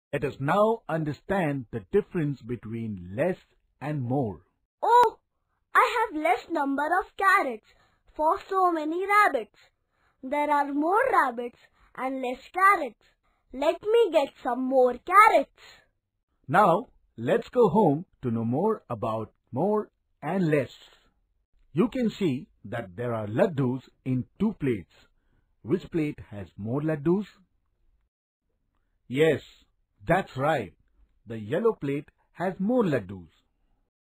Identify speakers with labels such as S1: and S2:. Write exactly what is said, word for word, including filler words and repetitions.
S1: Let us now understand the difference between less and more.
S2: Oh, I have less number of carrots for so many rabbits. There are more rabbits and less carrots. Let me get some more carrots.
S1: Now, let's go home to know more about more and less. You can see that there are laddus in two plates. Which plate has more laddus? Yes, that's right. The yellow plate has more laddus.